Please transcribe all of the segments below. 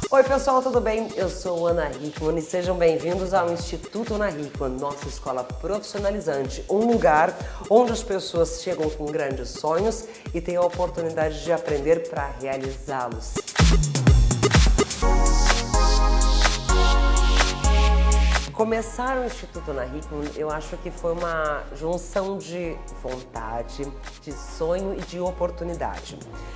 Oi pessoal, tudo bem? Eu sou Ana Hickman e sejam bem-vindos ao Instituto Ana Hickman, nossa escola profissionalizante, um lugar onde as pessoas chegam com grandes sonhos e têm a oportunidade de aprender para realizá-los. Começar o Instituto Ana Hickman, eu acho que foi uma junção de vontade, de sonho e de oportunidade.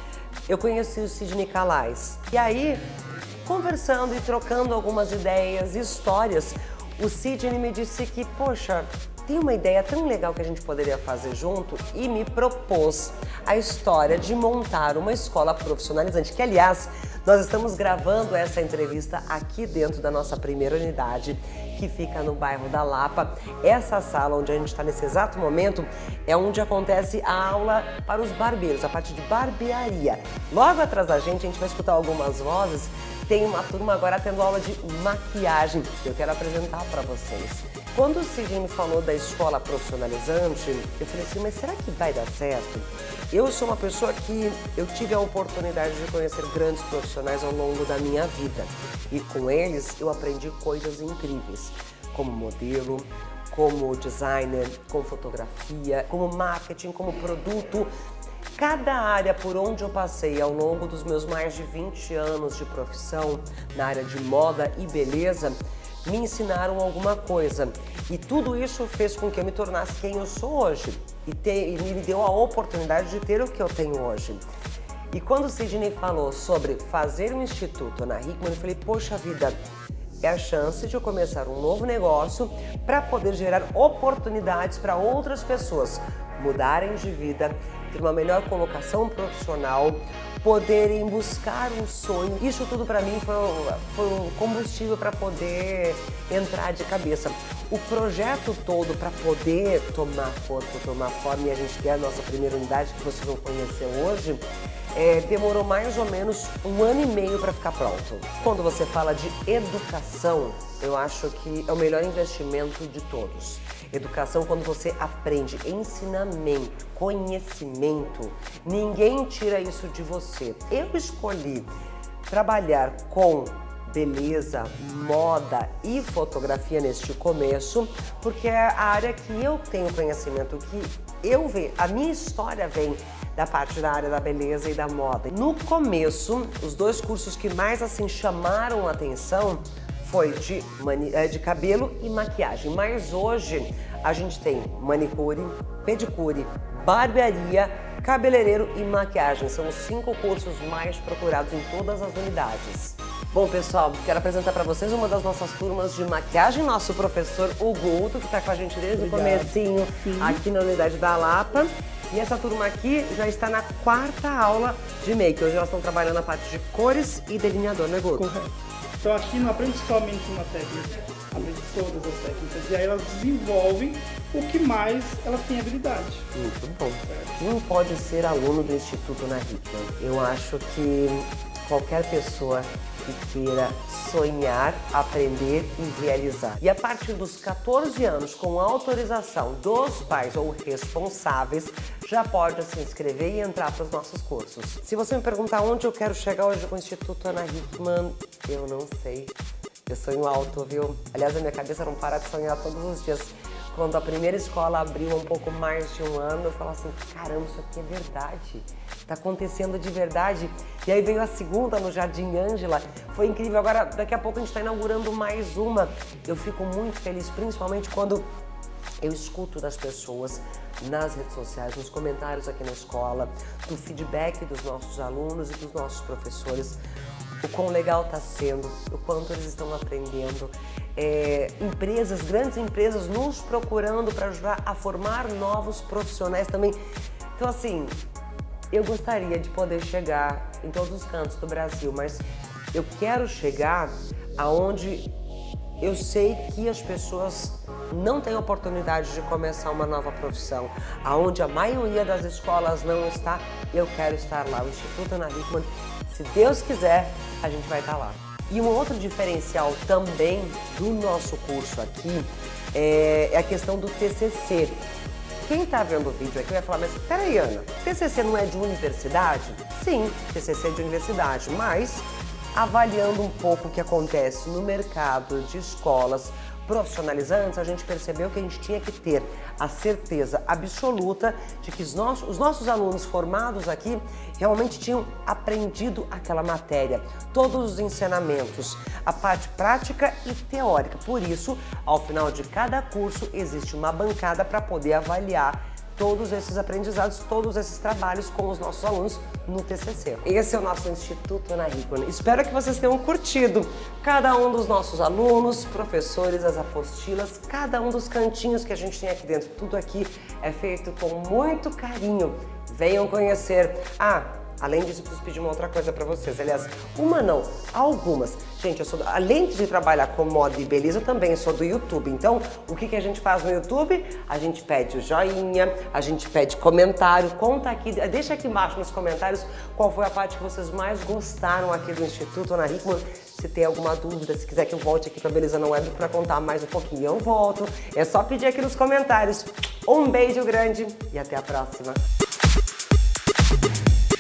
Eu conheci o Sidney Calais e aí, conversando e trocando algumas ideias e histórias, o Sidney me disse que, poxa, tem uma ideia tão legal que a gente poderia fazer junto e me propôs a história de montar uma escola profissionalizante, que aliás, nós estamos gravando essa entrevista aqui dentro da nossa primeira unidade, que fica no bairro da Lapa. Essa sala onde a gente está nesse exato momento é onde acontece a aula para os barbeiros, a parte de barbearia. Logo atrás da gente, a gente vai escutar algumas vozes. Tem uma turma agora tendo aula de maquiagem que eu quero apresentar para vocês. Quando o Sidney me falou da escola profissionalizante, eu falei assim, mas será que vai dar certo? Eu sou uma pessoa que eu tive a oportunidade de conhecer grandes profissionais ao longo da minha vida. E com eles eu aprendi coisas incríveis, como modelo, como designer, como fotografia, como marketing, como produto. Cada área por onde eu passei ao longo dos meus mais de 20 anos de profissão, na área de moda e beleza, me ensinaram alguma coisa. E tudo isso fez com que eu me tornasse quem eu sou hoje e me deu a oportunidade de ter o que eu tenho hoje. E quando o Sidney falou sobre fazer um instituto Ana Hickman, eu falei, poxa vida, é a chance de eu começar um novo negócio para poder gerar oportunidades para outras pessoas mudarem de vida, ter uma melhor colocação profissional, poderem buscar um sonho. Isso tudo para mim foi um combustível para poder entrar de cabeça. O projeto todo para poder tomar corpo, tomar forma e a gente ter a nossa primeira unidade que vocês vão conhecer hoje, demorou mais ou menos 1 ano e meio para ficar pronto. Quando você fala de educação, eu acho que é o melhor investimento de todos. Educação, quando você aprende ensinamento, conhecimento, ninguém tira isso de você. Eu escolhi trabalhar com beleza, moda e fotografia neste começo, porque é a área que eu tenho conhecimento, a minha história vem da parte da área da beleza e da moda. No começo, os dois cursos que mais assim chamaram a atenção foi de cabelo e maquiagem, mas hoje a gente tem manicure, pedicure, barbearia, cabeleireiro e maquiagem. São os 5 cursos mais procurados em todas as unidades. Bom, pessoal, quero apresentar para vocês uma das nossas turmas de maquiagem, nosso professor Hugo, que está com a gente desde o comecinho aqui na unidade da Lapa. E essa turma aqui já está na 4ª aula de make. Hoje elas estão trabalhando a parte de cores e delineador, né, Guto? Correto. Então aqui não aprende somente uma técnica, aprende todas as técnicas. E aí elas desenvolvem o que mais elas têm habilidade. Muito bom. Não pode ser aluno do Instituto Ana Hickman. Eu acho que qualquer pessoa que queira sonhar, aprender e realizar. E a partir dos 14 anos, com autorização dos pais ou responsáveis, já pode se inscrever e entrar para os nossos cursos. Se você me perguntar onde eu quero chegar hoje com o Instituto Ana Hickman, eu não sei. Eu sonho alto, viu? Aliás, a minha cabeça não para de sonhar todos os dias. Quando a primeira escola abriu há um pouco mais de 1 ano, eu falo assim, caramba, isso aqui é verdade. Tá acontecendo de verdade. E aí veio a segunda no Jardim Ângela. Foi incrível. Agora, daqui a pouco a gente está inaugurando mais uma. Eu fico muito feliz, principalmente quando eu escuto das pessoas nas redes sociais, nos comentários aqui na escola, do feedback dos nossos alunos e dos nossos professores, o quão legal está sendo, o quanto eles estão aprendendo. Grandes empresas nos procurando para ajudar a formar novos profissionais também. Então, assim, eu gostaria de poder chegar em todos os cantos do Brasil, mas eu quero chegar aonde eu sei que as pessoas não têm oportunidade de começar uma nova profissão, aonde a maioria das escolas não está, eu quero estar lá. O Instituto Ana Hickman, se Deus quiser, a gente vai estar lá. E um outro diferencial também do nosso curso aqui é a questão do TCC. Quem está vendo o vídeo aqui vai falar, mas peraí, Ana, TCC não é de universidade? Sim, TCC é de universidade, mas avaliando um pouco o que acontece no mercado de escolas profissionalizantes, a gente percebeu que a gente tinha que ter a certeza absoluta de que os nossos alunos formados aqui realmente tinham aprendido aquela matéria, todos os ensinamentos, a parte prática e teórica. Por isso, ao final de cada curso, existe uma bancada para poder avaliar todos esses aprendizados, todos esses trabalhos com os nossos alunos no TCC. Esse é o nosso Instituto Ana Hickman. Espero que vocês tenham curtido cada um dos nossos alunos, professores, as apostilas, cada um dos cantinhos que a gente tem aqui dentro. Tudo aqui é feito com muito carinho. Venham conhecer. Além disso, eu preciso pedir uma outra coisa para vocês. Aliás, uma não, algumas. Gente, além de trabalhar com moda e beleza, eu também sou do YouTube. Então, o que a gente faz no YouTube? A gente pede o joinha, a gente pede comentário, conta aqui, deixa aqui embaixo nos comentários qual foi a parte que vocês mais gostaram aqui do Instituto Ana Hickman. Se tem alguma dúvida, se quiser que eu volte aqui para Beleza na Web para contar mais um pouquinho, eu volto. É só pedir aqui nos comentários. Um beijo grande e até a próxima.